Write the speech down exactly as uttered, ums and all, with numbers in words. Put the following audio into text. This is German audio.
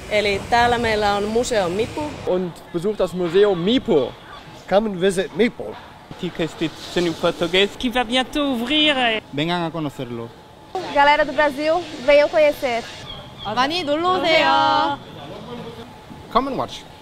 Eli täällä meillä on Museo Mipu. Und besucht das Museum Mipo. Come and visit Mipo. Antiga instituição portuguesa que vai bientôt ouvrir. Vengan a conocerlo. Galera do Brasil, venham conhecer. 많이 놀러 오세요. Come and watch.